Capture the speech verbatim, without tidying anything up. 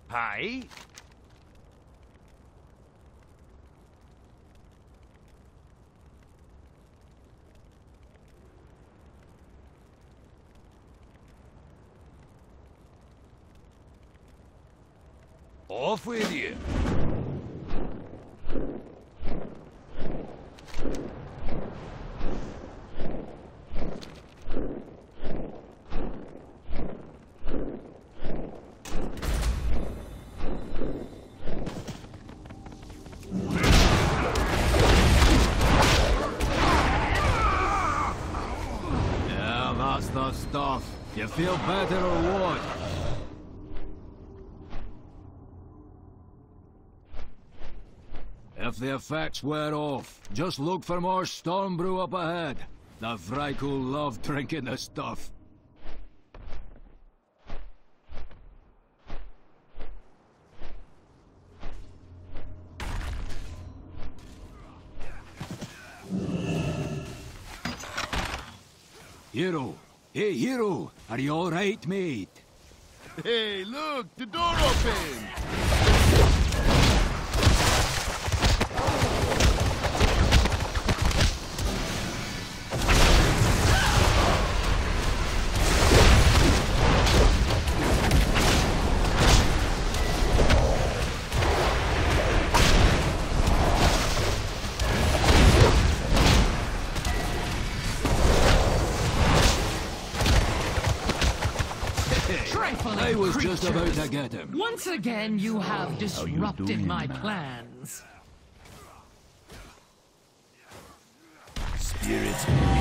Hi. Off with you. Yeah, that's the stuff. You feel better or what? If the effects wear off, just look for more storm brew up ahead. The Vrykul love drinking the stuff. Hiro! Hey, Hiro! Are you alright, mate? Hey, look! The door opened! I was just about to get him. Once again, you have disrupted my plans. Spirits.